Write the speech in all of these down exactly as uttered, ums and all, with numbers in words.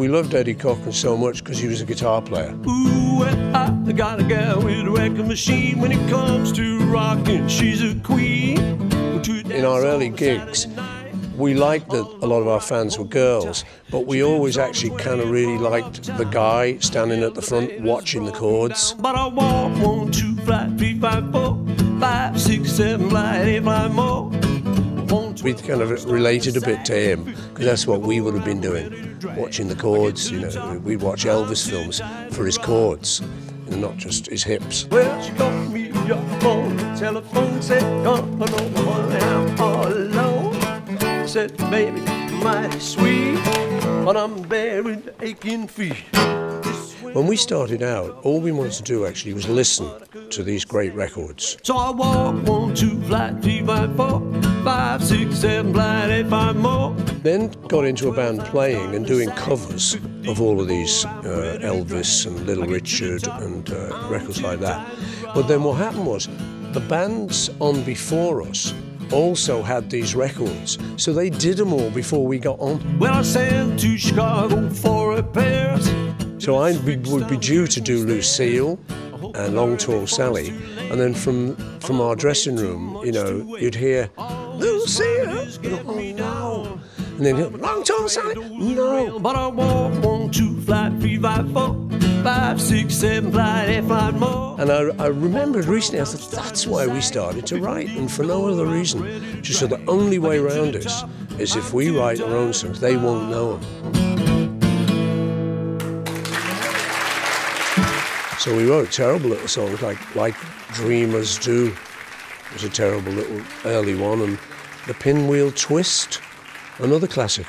loved Eddie Cochran so much because he was a guitar player. Ooh, I got a gal with a record machine. When it comes to rocking, she's a queen. In our early gigs, we liked that a lot of our fans were girls, but we always actually kind of really liked the guy standing at the front watching the chords. But I walk one, two, flat, three, five, four, five, six, seven, flat, eight, five more. We kind of related a bit to him because that's what we would have been doing, watching the chords. You know, we'd watch Elvis films for his chords and not just his hips. Well, she called me up on the telephone, said, "Come on, I'm all alone." I said, "Baby, mighty sweet, but I'm buried aching feet." When we started out, all we wanted to do actually was listen to these great records. So I walk one, two, flat, three, five, four, five, six, seven, flat, eight, five more. Then got into a band playing and doing covers of all of these uh, Elvis and Little Richard and uh, records like that. But then what happened was the bands on before us also had these records, so they did them all before we got on. Well, I sent to Chicago for repairs. So I would be due to do Lucille and Long Tall Sally, and then from from our dressing room, you know, you'd hear Lucille, you know, oh no, and then Long Tall Sally, no. But I walk one, two, flat, three, five, four, five, six, seven, flat, eight, five more. And I, I remembered recently, I thought that's why we started to write, and for no other reason. Just so the only way around this is if we write our own songs, they won't know them. So we wrote terrible little songs like Like Dreamers Do. It was a terrible little early one, and The Pinwheel Twist, another classic.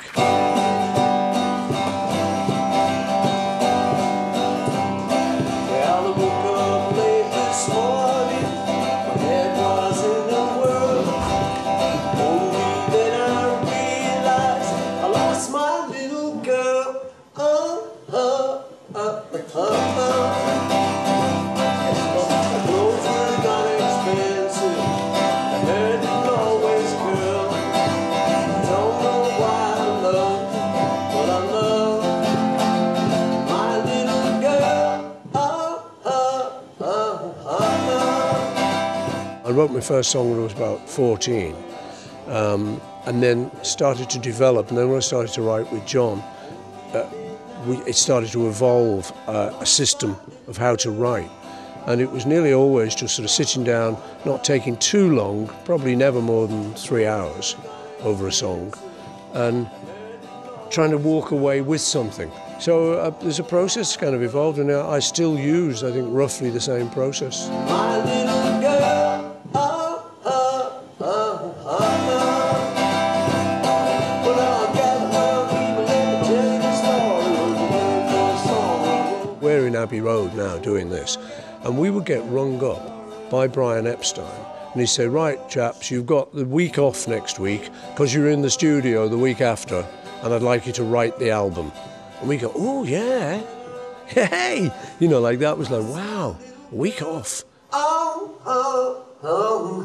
I wrote my first song when I was about fourteen, um, and then started to develop. And then when I started to write with John, uh, we, it started to evolve uh, a system of how to write. And it was nearly always just sort of sitting down, not taking too long, probably never more than three hours over a song, and trying to walk away with something. So uh, there's a process kind of evolved, and I still use, I think, roughly the same process. My little girl, oh, oh, oh, oh, oh. Well, I'll get her, people, let me tell you the story. We're in Abbey Road now doing this, and we would get rung up by Brian Epstein, and he'd say, "Right, chaps, you've got the week off next week because you're in the studio the week after, and I'd like you to write the album." And we go, "Oh, yeah, hey!" You know, like that was like, wow, a week off. Oh, oh, oh,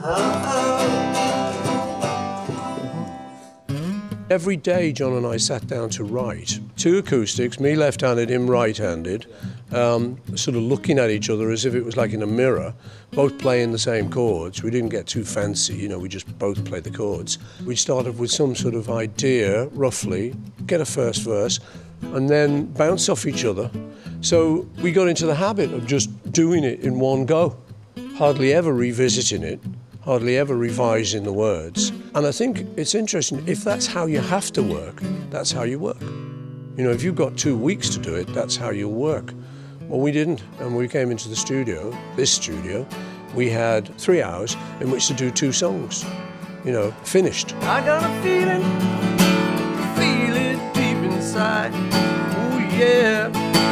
oh, oh. Every day, John and I sat down to write. Two acoustics, me left-handed, him right-handed, um, sort of looking at each other as if it was like in a mirror, both playing the same chords. We didn't get too fancy, you know, we just both played the chords. We'd start off with some sort of idea, roughly, get a first verse, and then bounce off each other. So we got into the habit of just doing it in one go, hardly ever revisiting it, hardly ever revising the words. And I think it's interesting, if that's how you have to work, that's how you work. You know, if you've got two weeks to do it, that's how you'll work. Well, we didn't, and we came into the studio, this studio, we had three hours in which to do two songs, you know, finished. I got a feeling, feel it deep inside, oh yeah.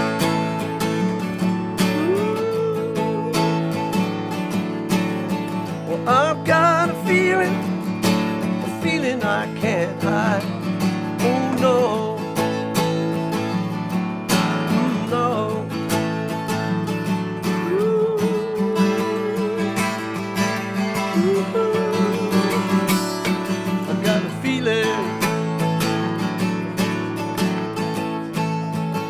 Well, I've got a feeling, a feeling I can't hide, oh no, mm, no. Ooh. Ooh. I got a feeling.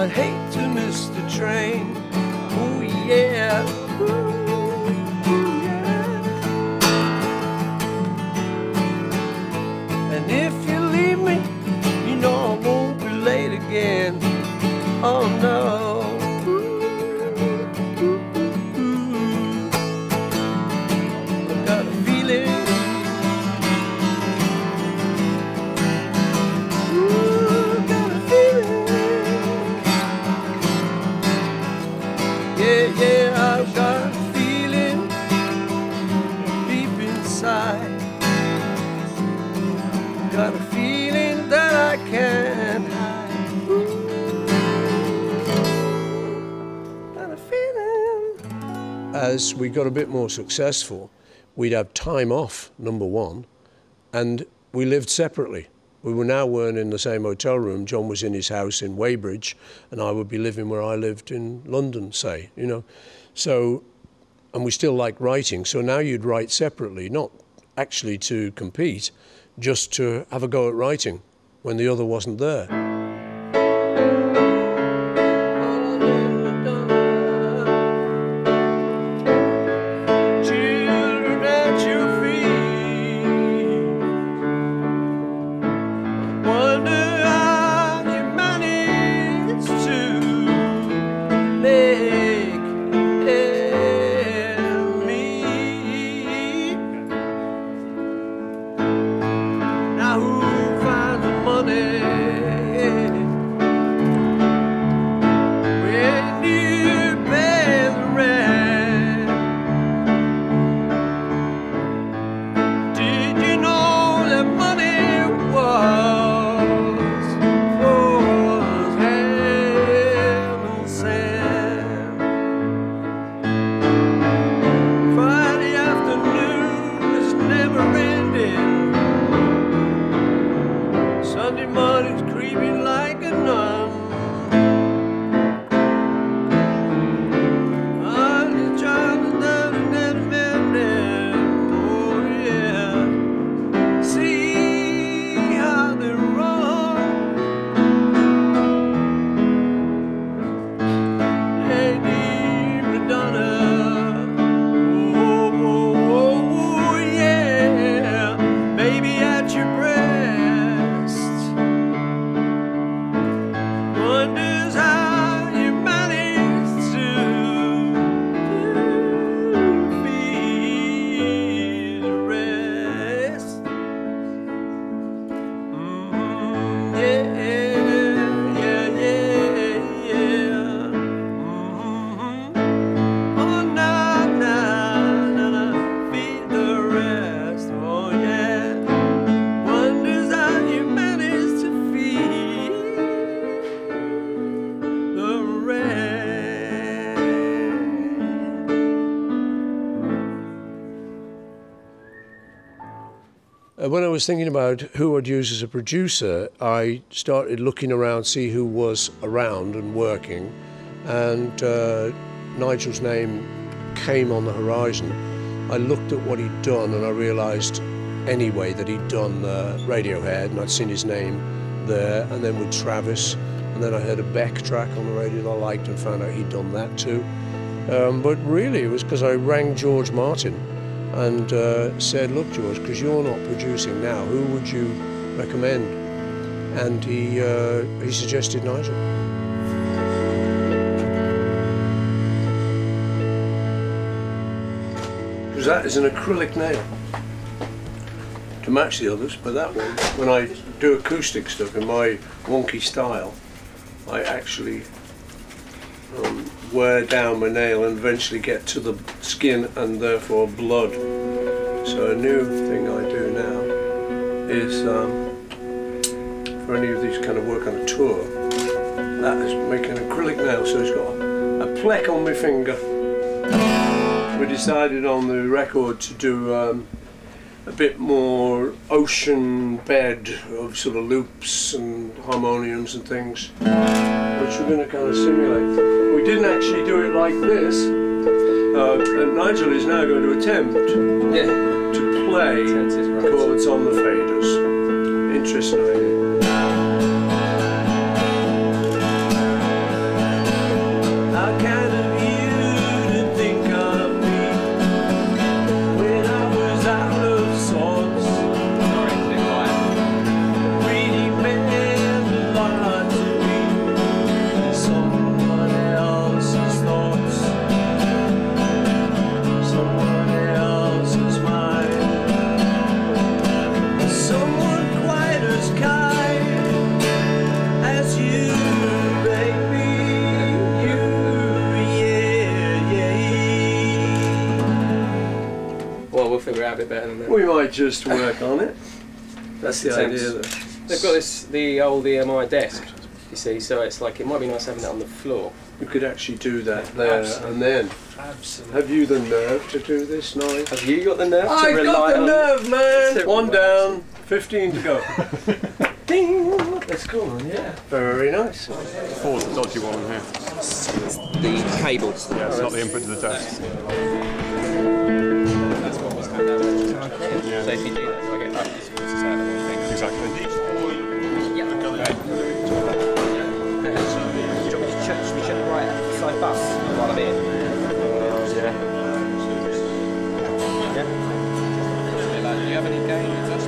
I'd hate to miss the train. Oh yeah. Ooh, ooh, yeah. And if you leave me, you know I won't be late again. Oh no. Got a feeling that I can't hide. Got a feeling. As we got a bit more successful, we'd have time off, number one, and we lived separately. We were now weren't in the same hotel room. John was in his house in Weybridge, and I would be living where I lived in London, say, you know. So, and we still liked writing, so now you'd write separately, not actually to compete, just to have a go at writing when the other wasn't there. Children at your feet, wonder how you managed to make ends meet. Now who finds the money when you pay the rent? Did you know that money was, was heaven sent? Friday afternoon is never ending. Sunday morning's creeping like a nun. On the child down and down and down, down. Oh yeah. See how they run. Lady Madonna. Oh, oh, oh, oh yeah. Baby at your breast. Wonders how you managed to feed the rest. Mm, yeah, yeah, yeah, yeah. Mm-hmm. Oh, nah, nah, nah, nah, feed the rest. Oh, yeah. Wonders how you managed to feed the rest. Uh, when I was thinking about who I'd use as a producer, I started looking around, see who was around and working, and uh, Nigel's name came on the horizon. I looked at what he'd done and I realised anyway that he'd done uh, Radiohead, and I'd seen his name there, and then with Travis, and then I heard a Beck track on the radio that I liked and found out he'd done that too. Um, but really it was because I rang George Martin and uh, said, look George, because you're not producing now, who would you recommend? And he, uh, he suggested Nigel. Because that is an acrylic nail to match the others, but that one, when I do acoustic stuff in my wonky style, I actually um, wear down my nail and eventually get to the skin and therefore blood. So a new thing I do now is, um, for any of these kind of work on a tour, that is make an acrylic nail, so it's got a, a pleck on my finger. We decided on the record to do um, a bit more ocean bed of sort of loops and harmoniums and things, which we're going to kind of simulate. We didn't actually do it like this, uh, and Nigel is now going to attempt yeah. to play chords on the faders. Interesting idea. bit better than that. We might just work on it. That's the Attempts. idea. That They've got this, the old E M I desk, you see, so it's like, it might be nice having it on the floor. you could actually do that there Absolutely. and then. Absolutely. Have you the nerve to do this, Nigel? Have you got the nerve to I've rely got the on... nerve, man! to- One down, fifteen to go. Ding! That's cool, yeah. Very nice. Four's the dodgy one here. The cables. Yeah, it's not the input to the desk. That's what was kind of yeah. So if you do that, so I get that, it's it's out of one thing. Exactly. Yeah. Okay. Do you want me to check, should we check the right side bus while I'm here? Yeah. Yeah. Do you have any gain? Just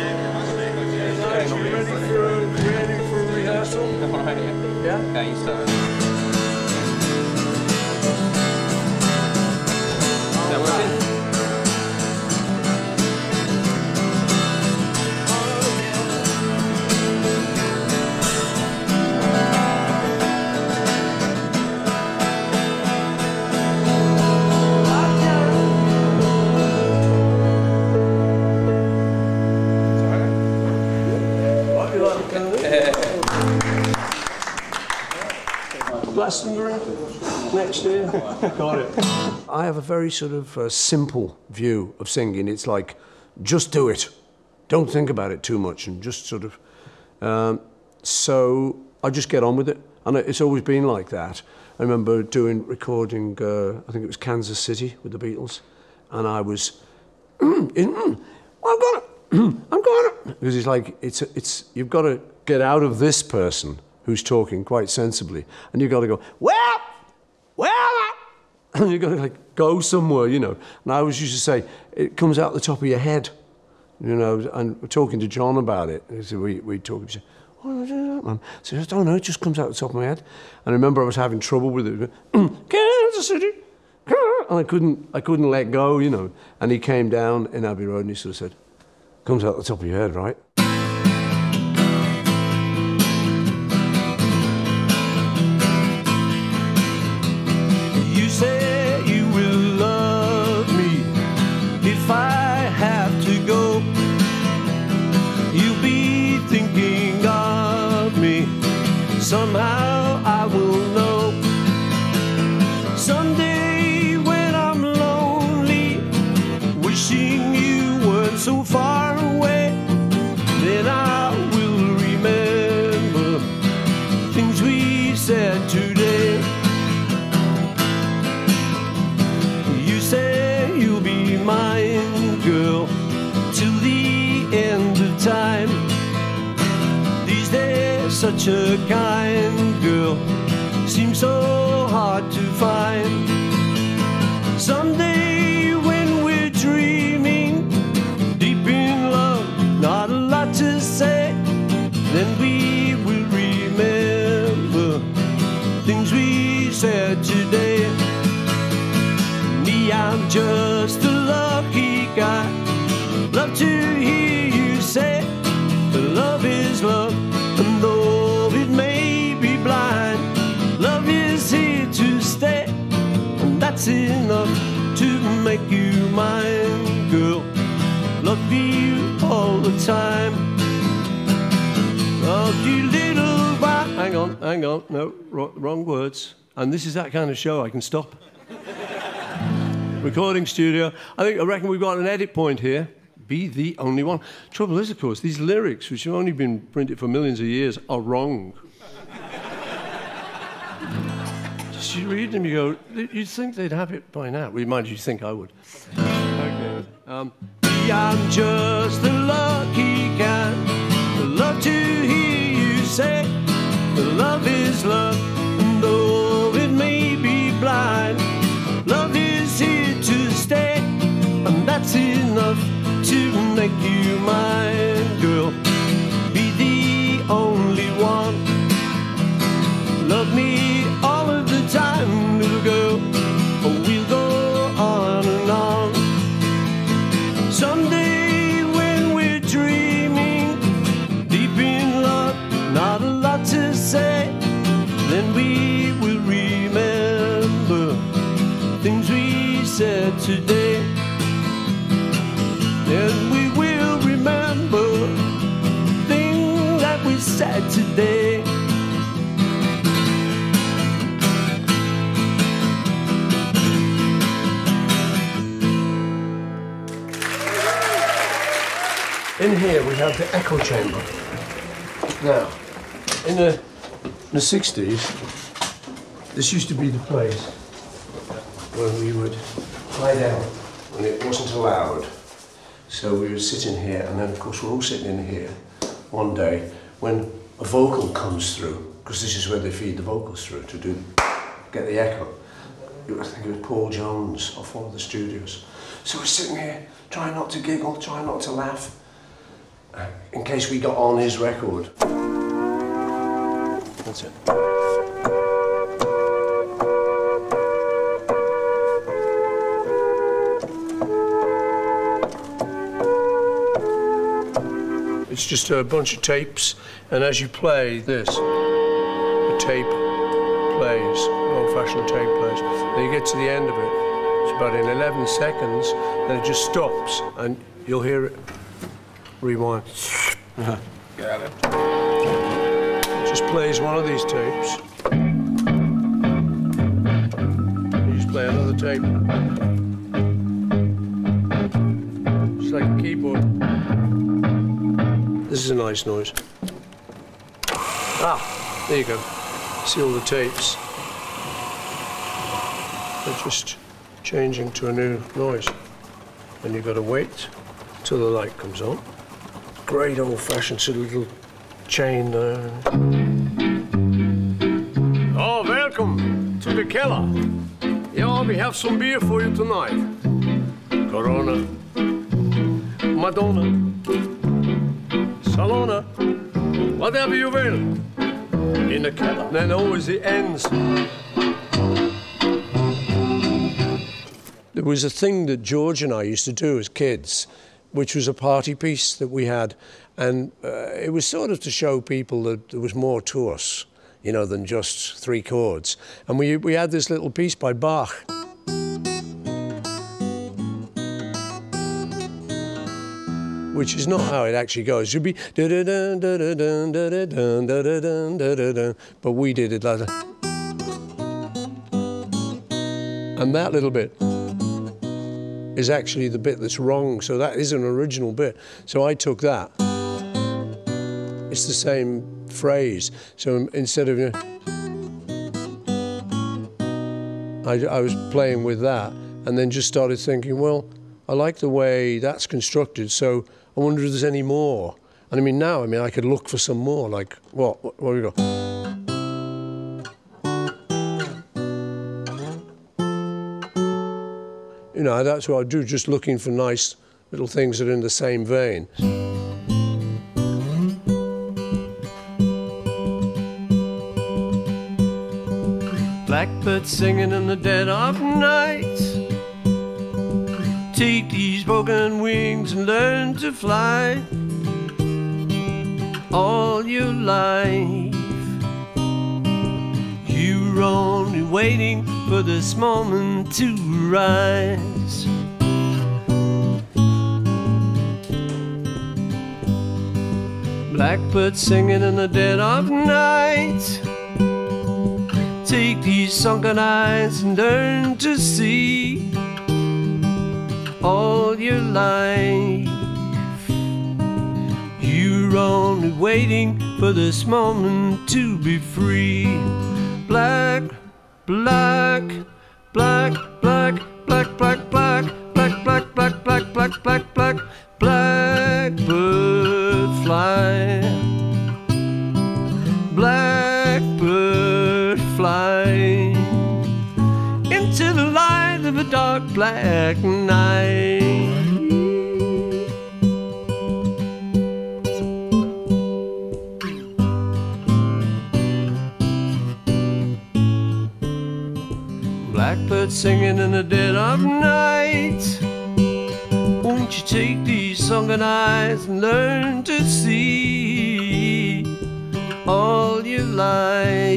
Ready for, ready for rehearsal? Alright, yeah. Yeah? Okay, so. Is that working? Glastonbury next year. Got it. I have a very sort of uh, simple view of singing. It's like, just do it. Don't think about it too much and just sort of... Um, so I just get on with it. And it's always been like that. I remember doing, recording, uh, I think it was Kansas City with the Beatles. And I was, mm, mm, I'm gonna, mm, I'm gonna. Because it's like, it's, it's, you've got to get out of this person who's talking quite sensibly, and you've got to go, well, well, and you've got to like go somewhere, you know. And I always used to say, it comes out the top of your head, you know. And we're talking to John about it. He said, we we talk. He said, what is that, man? I said, I don't know. It just comes out the top of my head. And I remember I was having trouble with it. Kansas City, and I couldn't I couldn't let go, you know. And he came down in Abbey Road and he sort of said, comes out the top of your head, right? Somehow I will know. Someday when I'm lonely, wishing you weren't so far away, then I will remember things we said today. You say you'll be mine, girl, till the end of time. These days, such a kind girl seems so hard to find. Someday when we're dreaming deep in love, not a lot to say, then we will remember things we said today. Me, I'm just a lucky guy. Love to hear you say love is love, and though it may be blind, love is here to stay, and that's enough to make you mine, girl. Love you all the time. Love you, little brat. Hang on, hang on, no, wrong, wrong words. And this is that kind of show I can stop. Recording studio. I think I reckon we've got an edit point here. Be the only one. Trouble is, of course, these lyrics, which have only been printed for millions of years, are wrong. Just you read them, you go, you'd think they'd have it by now. Well, mind you, think I would. Okay. Um, I'm just a lucky kind. Love to hear you say love is love, and though it may be blind, love is here to stay, and that's enough to make you mine, girl. Be the only one. Love me all of the time, little girl. Oh, we'll go on and on. Someday when we're dreaming deep in love, not a lot to say, then we will remember things we said today. and we will remember things that we said today. In here we have the echo chamber. Now, in the, in the sixties, this used to be the place where we would lie down when it wasn't allowed. So we would sit in here, and then of course we're all sitting in here one day when a vocal comes through, because this is where they feed the vocals through to do get the echo. I think it was Paul Jones off one of the studios. So we're sitting here trying not to giggle, trying not to laugh, in case we got on his record. That's it. It's just a bunch of tapes, and as you play this, the tape plays, an old-fashioned tape plays. Then you get to the end of it, it's about in eleven seconds, then it just stops, and you'll hear it rewind. Uh-huh. Got it. It just plays one of these tapes. You just play another tape. Just like a keyboard. This is a nice noise. Ah, there you go. See all the tapes. They're just changing to a new noise. And you've got to wait till the light comes on. Great old-fashioned sort of little chain there. Oh, welcome to the cellar. Yeah, we have some beer for you tonight. Corona, Madonna, Salona, whatever you will. In the cellar. Then always it ends. There was a thing that George and I used to do as kids, which was a party piece that we had, and uh, it was sort of to show people that there was more to us, you know, than just three chords. And we, we had this little piece by Bach. Which is not how it actually goes. It should be da-da-dun, da-da-dun, da-da-dun, da-da-dun, da-da-dun, but we did it like that. And that little bit is actually the bit that's wrong, so that is an original bit. So I took that. It's the same phrase. So instead of, you know, I, I was playing with that and then just started thinking, well, I like the way that's constructed, so I wonder if there's any more. And I mean, now, I mean, I could look for some more, like, what, what, what do we got? You know, that's what I do, just looking for nice little things that are in the same vein. Blackbird singing in the dead of night. Take these broken wings and learn to fly. All your life you're only waiting for this moment to rise. Blackbird singing in the dead of night. Take these sunken eyes and learn to see. All your life you're only waiting for this moment to be free. Black, black, black, black, black, black, black, black, black, black, black, black, black, black, blackbird fly. Blackbird fly into the light of a dark black night. Blackbird singing in the dead of night. Won't you take these sunken eyes and learn to see? All your life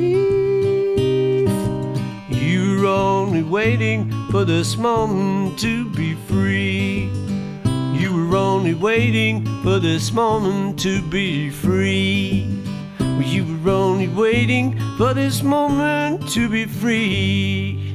you're only waiting for this moment to be free. You were only waiting for this moment to be free. Well, you were only waiting for this moment to be free.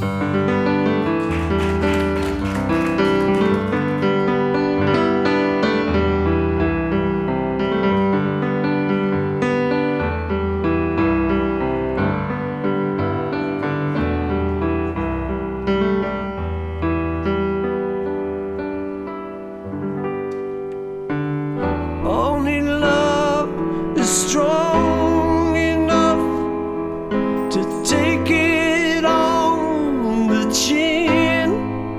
Only love is strong enough to take it on the chin.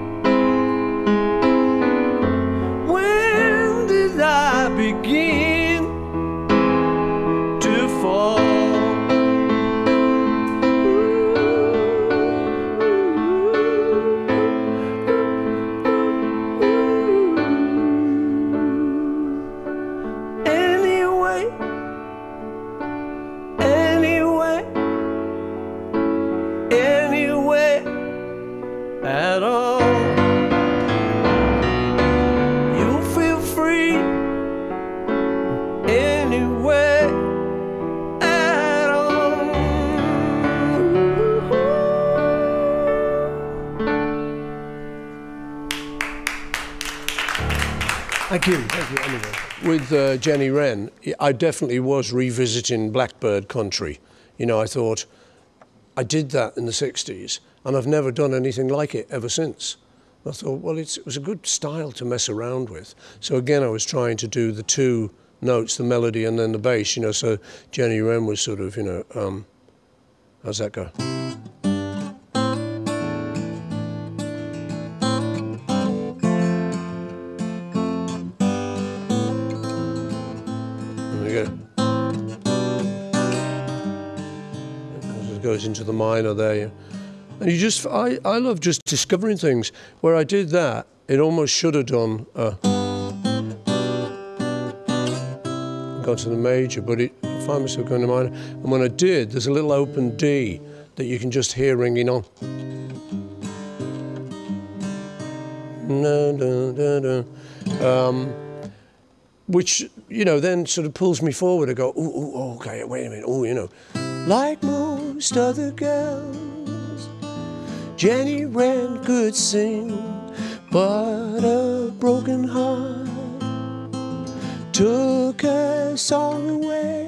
When did I begin to fall? Anyway, anyway, anyway at all. You'll feel free anyway at all. Thank you. Thank you, anyway. With uh, Jenny Wren, I definitely was revisiting Blackbird country. You know, I thought, I did that in the sixties, and I've never done anything like it ever since. I thought, well, it's, it was a good style to mess around with. So again, I was trying to do the two notes, the melody and then the bass, you know, so Jenny Wren was sort of, you know, um, how's that go? There we go. It goes into the minor there. Yeah. And you just, I, I love just discovering things. Where I did that, it almost should have done uh, gone to the major, but it, I find myself going to minor. And when I did, there's a little open D that you can just hear ringing on. No, no, no, no. Um, which, you know, then sort of pulls me forward. I go, ooh, ooh, okay, wait a minute, oh, you know. Like most other girls, Jenny Wren could sing, but a broken heart took her song away.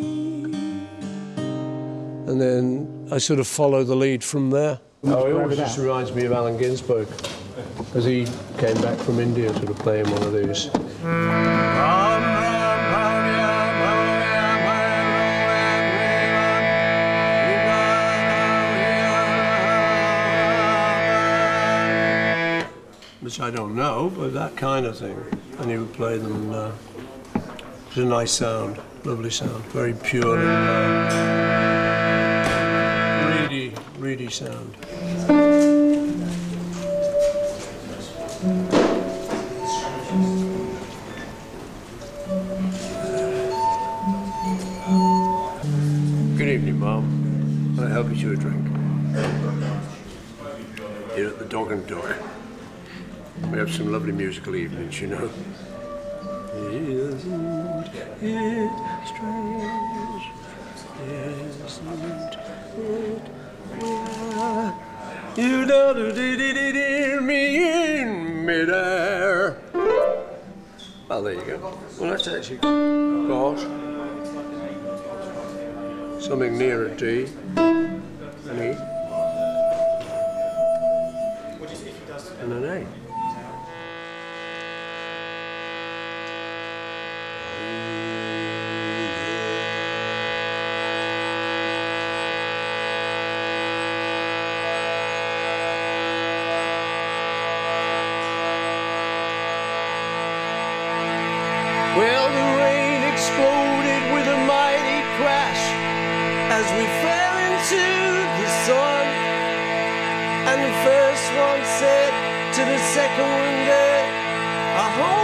And then I sort of follow the lead from there. Oh, it always just reminds me of Allen Ginsberg, because he came back from India sort of playing one of these. Which I don't know, but that kind of thing. And he would play them. Uh, it's a nice sound, lovely sound, very pure and uh, reedy, reedy sound. Good evening, Mom. Can I help you to a drink? Here at the Dog and Duck. We have some lovely musical evenings, you know. Isn't it strange? Isn't it where you know me in midair? Well, there you go. Well, that's actually got something near a D, an E, and an A. Well, the rain exploded with a mighty crash as we fell into the sun. And the first one said to the second one there, I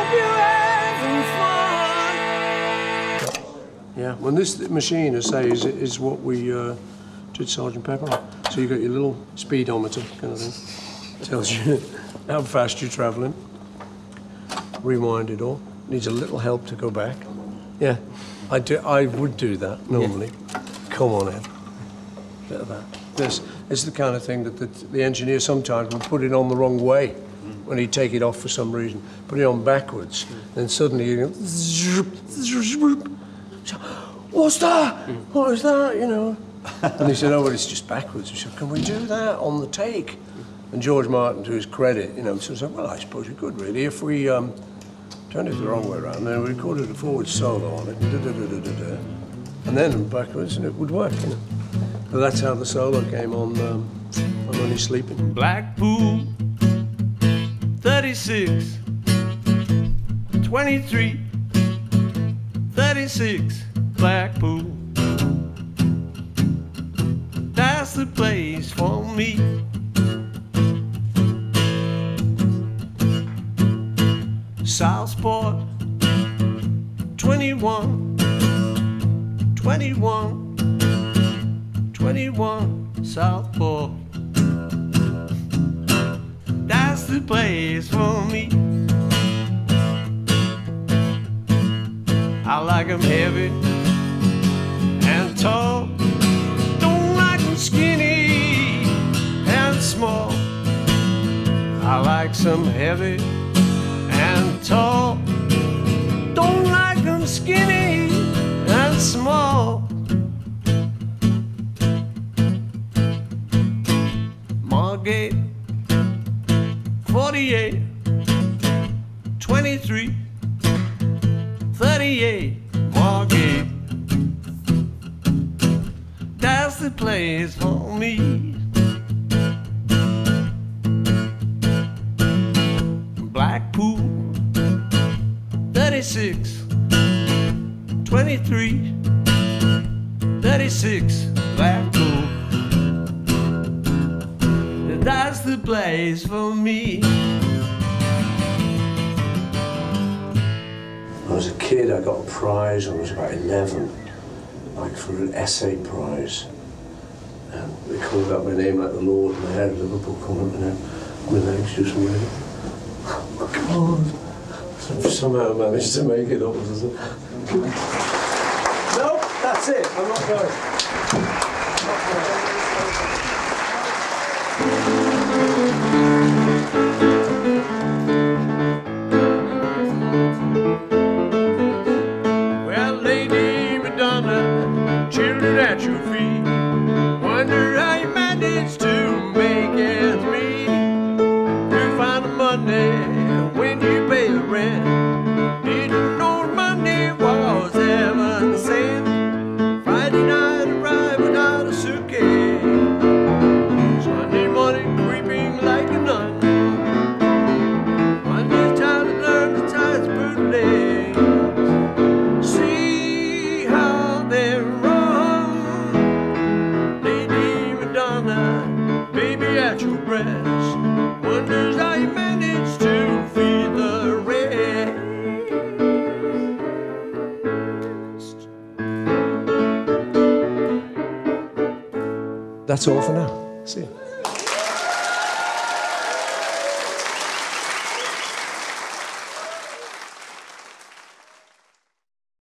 hope you're having fun. Yeah, well, this machine, I say, is, is what we uh, did Sergeant Pepper on. So you got your little speedometer kind of thing. Tells you how fast you're travelling. rewind it all. Needs a little help to go back. Yeah, I do. I would do that normally. Yeah. Come on, Ed. Bit of that. This is the kind of thing that the, the engineer sometimes would put it on the wrong way when he'd take it off for some reason. Put it on backwards, then suddenly you go, what's that? What is that? You know. And he said, oh, well, it's just backwards. He said, can we do that on the take? And George Martin, to his credit, you know, said, well, I suppose we could really if we um, turned it the wrong way around, then we recorded a forward solo on it, da, da, da, da, da, da, and then backwards, and it would work, you know. But that's how the solo came on, um, on Only Sleeping. Blackpool, thirty-six, twenty-three, thirty-six, Blackpool. That's the place for me. Southport, twenty-one, twenty-one, twenty-one, Southport. That's the place for me. I like 'em heavy and tall, don't like 'em skinny and small. I like some heavy and tall, don't like 'em skinny and small. Margate, forty-eight, twenty-three, thirty-eight, Margate. That's the place for me. Blackpool, thirty-six, twenty-three, thirty-six, Blackpool. That's the place for me. When I was a kid, I got a prize when I was about eleven, like for an essay prize. And they called out my name like the Lord, and I had Liverpool coming up, and my legs just went. Oh, God. So somehow managed to make it up. No, that's it. I'm not going. I'm not going. Well, Lady Madonna, children at your feet, wonder how you managed to make ends meet. You find the money when you pay the rent. Didn't know money was heaven sent. Friday night arrived without a suitcase. Sunday morning creeping like a nun. Monday's time to learn the tides bootleg. See how they run. Lady Madonna, baby at your breast, wonders how you managed to feed the rest. That's all for now. See you.